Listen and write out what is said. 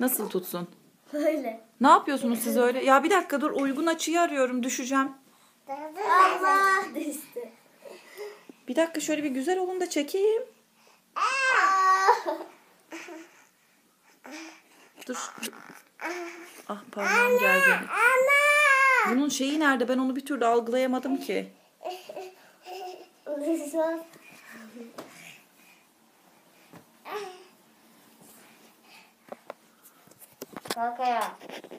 Nasıl tutsun? Böyle. Ne yapıyorsunuz siz öyle? Ya bir dakika dur, uygun açıyı arıyorum, düşeceğim. Allah düştü. Bir dakika şöyle bir güzel olun da çekeyim. Dur. Ah, parmağım geldi. Bunun şeyi nerede? Ben onu bir türlü algılayamadım ki. Kalk ayağa.